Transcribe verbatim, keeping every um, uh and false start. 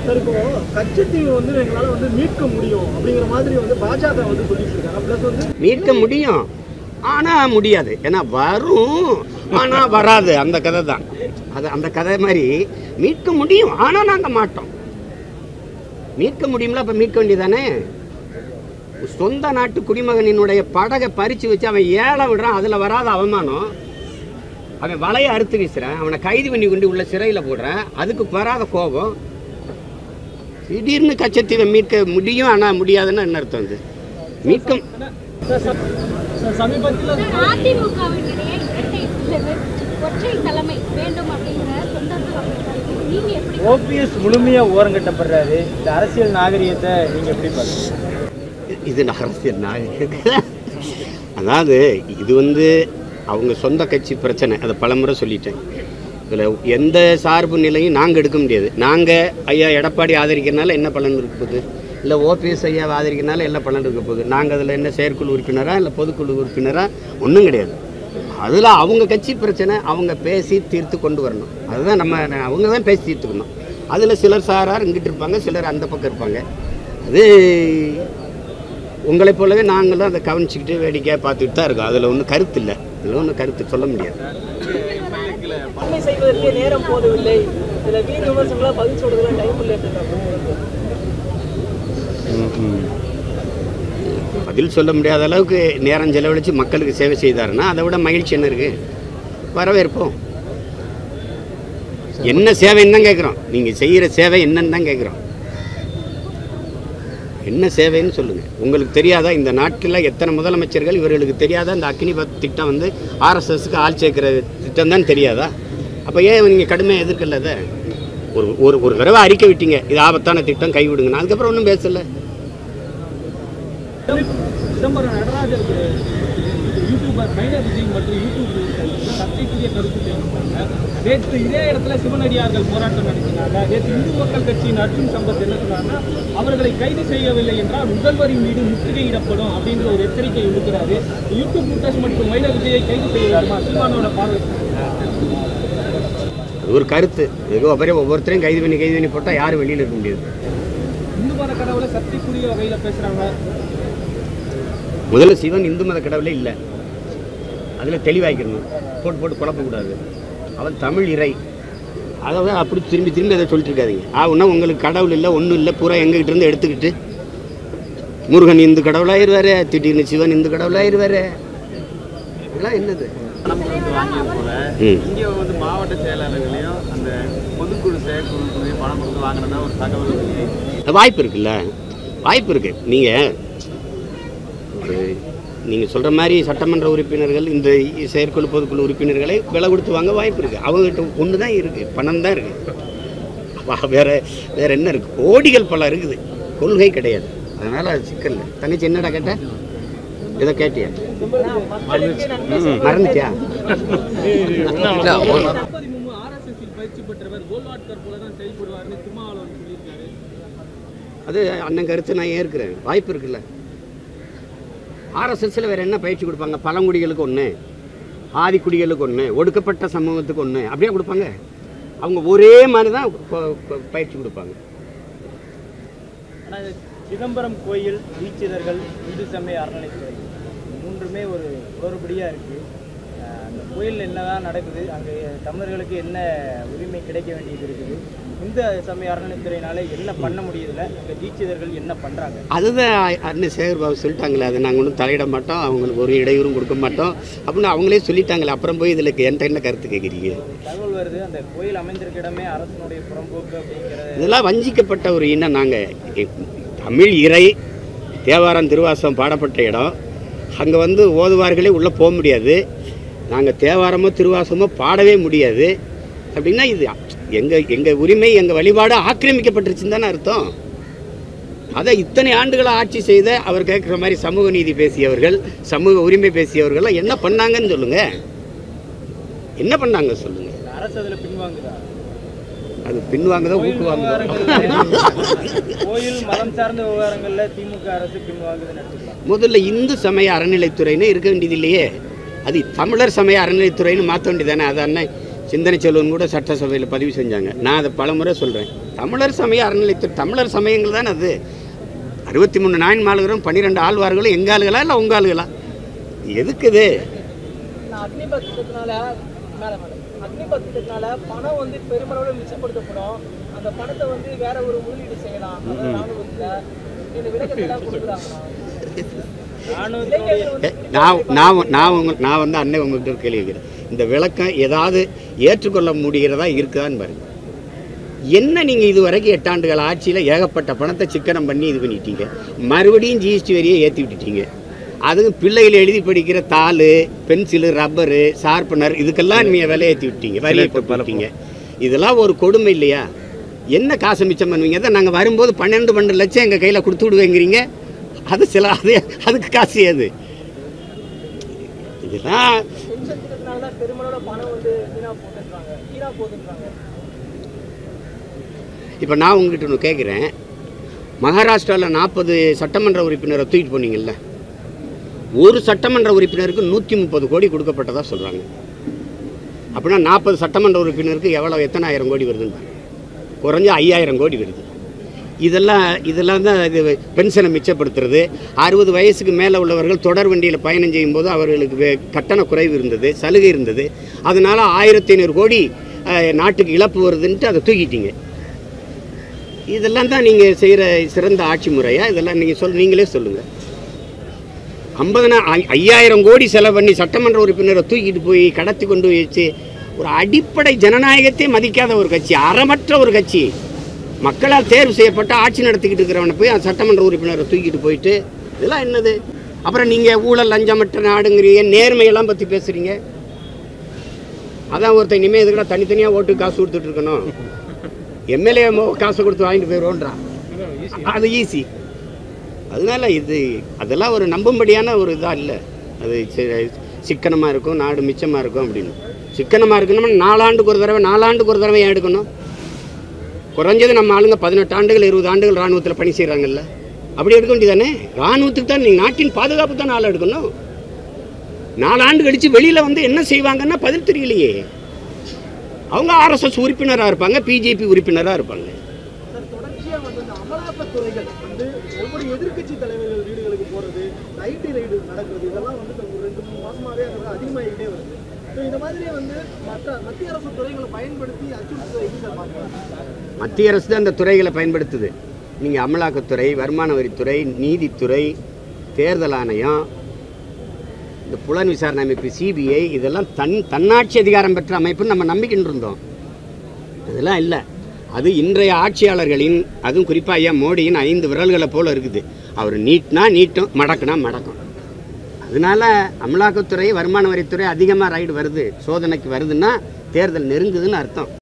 Sir இப்போ கச்சத்தீவு வந்து எங்களால் வந்து மீட்க முடியும் அப்படிங்கிற மாதிரி வந்து பாஜக வந்து சொல்லிட்டு இருக்காங்க. ப்ளஸ் வந்து மீட்க முடியும் ஆனால் முடியாது, ஏன்னா வரும் ஆனால் வராது, அந்த கதை தான் அது. அந்த கதை மாதிரி மீட்க முடியும் ஆனால் நாங்கள் மாட்டோம். மீட்க முடியும்ல, அப்போ மீட்க வேண்டியதானே. சொந்த நாட்டு குடிமகனினுடைய படகை பறித்து வச்சு அவன் ஏழை விடுறான், அதில் வராத அவமானம். அவன் வலையை அறுத்து வீசுறான், அவனை கைது பண்ணி கொண்டு உள்ள சிறையில் போடுறான், அதுக்கு வராத கோபம். திடீர்னு கச்சத்தீவை மீட்க முடியும் ஆனால் முடியாதுன்னு என்ன அர்த்தம்? வந்து மீட்க ஓபிஎஸ் முழுமையா ஓரங்கட்டப்படுறாரு. இந்த அரசியல் நாகரிகத்தை நீங்க எப்படி பாருங்க? இது அரசியல் நாகரிகம் அதாவது இது வந்து அவங்க சொந்த கட்சி பிரச்சனை, அதை பலமுறை சொல்லிட்டேன். இதில் எந்த சார்பு நிலையும் நாங்கள் எடுக்க முடியாது. நாங்கள் ஐயா எடப்பாடி ஆதரிக்கிறனால என்ன பலன் இருக்க போகுது, இல்லை ஓபிஎஸ் ஐயாவை ஆதரிக்கிறனால என்ன பலன் இருக்க போகுது? நாங்கள் அதில் என்ன செயற்குழு உறுப்பினராக இல்லை பொதுக்குழு உறுப்பினராக ஒன்றும் கிடையாது. அதில் அவங்க கட்சி பிரச்சனை அவங்க பேசி தீர்த்து கொண்டு வரணும். அதுதான் நம்ம அவங்க தான் பேசி தீர்த்துக்கணும். அதில் சிலர் சாரார் இங்கிட்டு இருப்பாங்க, சிலர் அந்த பக்கம் இருப்பாங்க. அது உங்களைப் போலவே நாங்களும் அதை கவனிச்சுக்கிட்டு வேடிக்கையாக பார்த்துக்கிட்டு தான் இருக்கோம். அதில் ஒன்றும் கருத்து இல்லை, இதில் ஒன்றும் கருத்து சொல்ல முடியாது. செய்வதற்கு நேரம் போதவில்லை, சில வீண் விமர்சனங்களாக பதில் சொல்றதுல டைம் இல்லை. பதில் சொல்ல முடியாத அளவுக்கு நேரம் செலவழித்து மக்களுக்கு சேவை செய்தாருன்னா அதை விட மகிழ்ச்சி என்ன இருக்குது? வரவேற்போம். என்ன சேவைன்னு தான் கேட்குறோம். நீங்கள் செய்கிற சேவை என்னன்னு தான் கேட்குறோம். என்ன சேவைன்னு சொல்லுங்கள். உங்களுக்கு தெரியாதா இந்த நாட்டில் எத்தனை முதலமைச்சர்கள் இவர்களுக்கு தெரியாதா இந்த அக்னிபத் திட்டம் வந்து ஆர்எஸ்எஸ்க்கு ஆள் சேர்க்குற திட்டம் தான் தெரியாதா? அப்போ ஏன் நீங்கள் கடுமையாக எதிர்க்கல? அதை ஒரு ஒரு ஒரு தடவை அறிக்கை விட்டீங்க, இது ஆபத்தான திட்டம் கைவிடுங்கன்னு, அதுக்கப்புறம் ஒன்றும் பேசலை. சிதம்பரம் நடராஜருக்கு யூடியூபர் மைனர் விஜய் மற்றும் யூடியூப் சர்ச்சைக்குரிய கருத்து தெரிவித்தாங்க. நேற்று இதே இடத்துல சிவனடியார்கள் போராட்டம் நடத்தினாங்க. நேற்று இந்து மக்கள் கட்சியின் அர்ஜுன் சம்பத் என்ன சொன்னாங்கன்னா, அவர்களை கைது செய்யவில்லை என்றால் முதல்வரின் மீது முற்றுகையிடப்படும் அப்படின்ற ஒரு எச்சரிக்கை விடுக்கிறாரு. யூடியூப் புட்டஸ் மற்றும் மைனர் விஜயை கைது செய்ய வேண்டுமா? சீமானோட பார்வை ஒரு கருத்து. ஏதோ அப்புறம் ஒவ்வொருத்தரையும் கைது பண்ணி கைது பண்ணி போட்டால் யாரும் வெளியில் இருக்க முடியாது. இந்து மத கடவுளை சர்ச்சைக்குரிய வகையில் பேசுகிறாங்க. முதல்ல சிவன் இந்து மத கடவுளே இல்லை, அதில் தெளிவாய்க்கணும். போட்டு போட்டு குழப்பக்கூடாது. அவன் தமிழ் இறை, அதாவது அப்படி திரும்பி திரும்பி அதை சொல்லிட்டு இருக்காதிங்க. ஆகுன்னா உங்களுக்கு கடவுள் இல்லை ஒன்றும் இல்லை, பூரா எங்ககிட்ட இருந்து எடுத்துக்கிட்டு முருகன் இந்து கடவுளாயிருவாரு, திடீர்னு சிவன் இந்து கடவுளாயிருவாரு. இதெல்லாம் என்னது? இங்கே வந்து மாவட்ட செயலாளர்களையும் அந்த பொதுக்குழு செயற்குழு பணம் கொடுத்து வாங்கினதா ஒரு தகவல் வாய்ப்பு இருக்குல்ல, வாய்ப்பு இருக்கு. நீங்கள் நீங்கள் சொல்கிற மாதிரி சட்டமன்ற உறுப்பினர்கள் இந்த செயற்குழு பொதுக்குழு உறுப்பினர்களை விலை கொடுத்து வாங்க வாய்ப்பு இருக்குது. அவங்ககிட்ட ஒன்று தான் இருக்குது, பணம் தான் இருக்குது. வேறு வேறு என்ன இருக்குது? கோடிகள் பல இருக்குது, கொள்கை கிடையாது. அதனால் அது சிக்கல் இல்லை. தங்கச்சி என்னடா கேட்டேன்? இதை கேட்டியா? மறந்துட்டியா? அது அண்ணன் கருத்து நான் ஏற்கிறேன். வாய்ப்பு இருக்குல்ல. ஆர்எஸ்எஸ்ல வேறு என்ன பயிற்சி கொடுப்பாங்க? பழங்குடிகளுக்கு ஒன்று, ஆதிக்குடிகளுக்கு ஒன்று, ஒடுக்கப்பட்ட சமூகத்துக்கு ஒன்று, அப்படியே கொடுப்பாங்க. அவங்க ஒரே மாதிரி தான் பயிற்சி கொடுப்பாங்க. ஆனால் சிதம்பரம் கோயில், தீட்சிதர்கள், இந்து சமய அறநிலைத்துறை மூன்றுமே ஒரு குளறுபடியாக இருக்குது. அந்த கோயிலில் என்ன தான் நடக்குது, அங்கே தமிழர்களுக்கு என்ன உரிமை கிடைக்க வேண்டியது இருக்குது, இந்த சமய அறநிலைத்துறையினால என்ன பண்ண முடியல, இந்த தீட்சிதர்கள் என்ன பண்ணுறாங்க? அதுதான் அண்ணன் சேகர் பாபு சொல்லிட்டாங்களே, அதை நாங்கள் ஒன்றும் தலையிட மாட்டோம், அவங்களுக்கு ஒரு இடையூறும் கொடுக்க மாட்டோம் அப்படின்னு அவங்களே சொல்லிட்டாங்களே. அப்புறம் போய் இதில் என்கிட்ட என்ன கருத்து கேட்குறீங்க? தகவல் வருது அந்த கோயில் அமைந்திருக்க இடமே அரசனுடைய புறம்போக்கு அப்படிங்கிற. இதெல்லாம் வஞ்சிக்கப்பட்ட ஒரு இனம். நாங்கள் தமிழ் இறை தேவாரம் திருவாசகம் பாடப்பட்ட இடம், அங்கே வந்து ஓதுவார்களே உள்ளே போக முடியாது, நாங்கள் தேவாரமோ திருவாசகமோ பாடவே முடியாது அப்படின்னா இது எங்கள் எங்கள் உரிமை, எங்கள் வழிபாடு ஆக்கிரமிக்கப்பட்டுருச்சுன்னு தானே அர்த்தம். அதை இத்தனை ஆண்டுகளை ஆட்சி செய்த அவர் கேட்குற மாதிரி சமூக நீதி பேசியவர்கள், சமூக உரிமை பேசியவர்கள்லாம் என்ன பண்ணாங்கன்னு சொல்லுங்கள். என்ன பண்ணாங்க சொல்லுங்கள். அரசு அதில் பின்வாங்குதா? அது பின்வாங்குதா ஊக்குவாங்க? கோயில் மதம் சார்ந்த விவகாரங்களில் திமுக அரசு பின்வாங்குதுன்னு. முதல்ல இந்து சமய அறநிலைத்துறைன்னு இருக்க வேண்டியது இல்லையே, அது தமிழர் சமய அறநிலைத்துறைன்னு மாற்ற வேண்டியதானே. அது அண்ணன் சிந்தனை செல்வன் கூட சட்டசபையில் பதிவு செஞ்சாங்க. நான் அதை பல முறை சொல்கிறேன். தமிழர் சமய அறநிலையத்துறை தமிழர் சமயங்கள் தான் அது. அறுபத்தி மூணு நாயன்மார்களும் பன்னிரெண்டு ஆழ்வார்களும் எங்கள் ஆளுகளா இல்லை உங்கள் ஆளுகளா? எதுக்குது? அக்னிபத்தினால மேலே மேடம் அக்னிபத்தினால பணம் வந்து பெருமளவில் மிச்சப்படுத்தப்படும். அந்த பணத்தை வந்து வேற ஒரு முதலீடு செய்யலாம். இந்த விளக்கத்தெல்லாம் கொடுக்குறாங்களா? நான் நான் நான் உங்க நான் வந்து அன்னை உங்கள்கிட்ட ஒரு கேள்வி கேட்கிறேன். இந்த விளக்கம் ஏதாவது ஏற்றுக்கொள்ள முடிகிறதா இருக்குதான்னு பாருங்க. என்ன நீங்கள் இது வரைக்கும் எட்டாண்டுகள் ஆட்சியில் ஏகப்பட்ட பணத்தை சிக்கனம் பண்ணி இது பண்ணிட்டீங்க. மறுபடியும் ஜிஎஸ்டி வரியை ஏற்றி விட்டுட்டீங்க. அதுவும் பிள்ளைகள் எழுதி படிக்கிற தாள், பென்சிலு, ரப்பரு, ஷார்ப்பனர் இதுக்கெல்லாம் நீங்கள் விலை ஏற்றி விட்டீங்க, வரியை போட்டுட்டீங்க. இதெல்லாம் ஒரு கொடுமை இல்லையா? என்ன காசை மிச்சம் பண்ணுவீங்க? தான் நாங்கள் வரும்போது பன்னெண்டு பன்னெண்டு லட்சம் எங்கள் கையில் கொடுத்து விடுவேங்கிறீங்க. அது சில அது அதுக்கு காசு ஏது? இதெல்லாம் இப்போ நான் உங்ககிட்ட ஒன்று கேட்குறேன். மகாராஷ்டிராவில் நாற்பது சட்டமன்ற உறுப்பினரை தூக்கிட்டு போனீங்கல்ல, ஒரு சட்டமன்ற உறுப்பினருக்கு நூற்றி முப்பது கோடி கொடுக்கப்பட்டதாக சொல்கிறாங்க. அப்படின்னா நாற்பது சட்டமன்ற உறுப்பினருக்கு எவ்வளோ எத்தனை ஆயிரம் கோடி வருதுன்னு குறைஞ்ச ஐயாயிரம் கோடி வருது. இதெல்லாம் இதெல்லாம் தான் இது பென்ஷனை மிச்சப்படுத்துறது. அறுபது வயசுக்கு மேலே உள்ளவர்கள் தொடர் வண்டியில் பயணம் செய்யும்போது அவர்களுக்கு கட்டண குறைவு இருந்தது, சலுகை இருந்தது. அதனால் ஆயிரத்தி ஐநூறு கோடி நாட்டுக்கு இழப்பு வருதுன்ட்டு அதை தூக்கிட்டீங்க. இதெல்லாம் தான் நீங்கள் செய்கிற சிறந்த ஆட்சி முறையா? இதெல்லாம் நீங்கள் சொல் நீங்களே சொல்லுங்கள். ஐம்பதுனா ஐயாயிரம் கோடி செலவு பண்ணி சட்டமன்ற உறுப்பினரை தூக்கிட்டு போய் கடத்தி கொண்டு வச்சு ஒரு அடிப்படை ஜனநாயகத்தை மதிக்காத ஒரு கட்சி, அறமற்ற ஒரு கட்சி, மக்களால் தேர்வு செய்யப்பட்ட ஆட்சி நடத்திக்கிட்டு இருக்கிறவனை போய் அந்த சட்டமன்ற உறுப்பினரை தூக்கிட்டு போயிட்டு இதெல்லாம் என்னது? அப்புறம் நீங்கள் ஊழல் லஞ்சமற்ற நாடுங்கிறீங்க, நேர்மையெல்லாம் பற்றி பேசுகிறீங்க. அதான் ஒருத்தன் இனிமேல் இதுக்கெல்லாம் தனித்தனியாக ஓட்டு காசு கொடுத்துட்டு இருக்கணும், எம்எல்ஏ காசு கொடுத்து வாங்கிட்டு போயிடுவோன்றான். அது ஈஸி. அதனால இது அதெல்லாம் ஒரு நம்பும்படியான ஒரு இதாக இல்லை. அது சிக்கனமாக இருக்கும், நாடு மிச்சமாக இருக்கும் அப்படின்னு. சிக்கனமாக இருக்கணும்னா நாலாண்டுக்கு ஒரு தடவை நாலாண்டுக்கு ஒரு தடவை ஏன் எடுக்கணும்? குறைஞ்சது நம்ம ஆளுங்க பதினெட்டு ஆண்டுகள் இருபது ஆண்டுகள் இராணுவத்தில் பணி செய்கிறாங்கல்ல, அப்படி எடுக்க வேண்டியதானே? இராணுவத்துக்கு தான் நீங்கள் நாட்டின் பாதுகாப்பு தான் ஆள் எடுக்கணும். நாலு ஆண்டு கழித்து வெளியில் வந்து என்ன செய்வாங்கன்னா பதில் தெரியலையே. அவங்க ஆர்எஸ்எஸ் உறுப்பினராக இருப்பாங்க, பிஜேபி உறுப்பினராக இருப்பாங்க. தொடர்ச்சியாக வந்து இந்த அமலாக்கத்துறைகள் வந்து ஒவ்வொரு எதிர்கட்சி தலைவர்கள் வீடுகளுக்கு போகிறது, ஐடி ரைடு நடக்கிறது, இதெல்லாம் வந்து ஒரு ரெண்டு மூணு மாதமாகவே அது அதிகமாகிட்டே வருது. ஸோ இந்த மாதிரி வந்து மற்ற மத்திய அரசு துறைகளை பயன்படுத்தி அச்சுறுத்தல் மத்திய அரசு தான் அந்த துறைகளை பயன்படுத்துது. நீங்கள் அமலாக்கத்துறை, வருமான வரித்துறை, நீதித்துறை, தேர்தல் ஆணையம், இந்த புலன் விசாரணை அமைப்பு சிபிஐ, இதெல்லாம் தன் தன்னாட்சி அதிகாரம் பெற்ற அமைப்புன்னு நம்ம நம்பிக்கிட்டு இருந்தோம். இதெல்லாம் இல்லை. அது இன்றைய ஆட்சியாளர்களின், அதுவும் குறிப்பாக ஐயா மோடியின் ஐந்து விரல்களை போல் இருக்குது. அவர் நீட்னா நீட்டும், மடக்குனா மடக்கும். அதனால அமலாக்கத்துறை, வருமான வரித்துறை அதிகமாக ரைடு வருது, சோதனைக்கு வருதுன்னா தேர்தல் நெருங்குதுன்னு அர்த்தம்.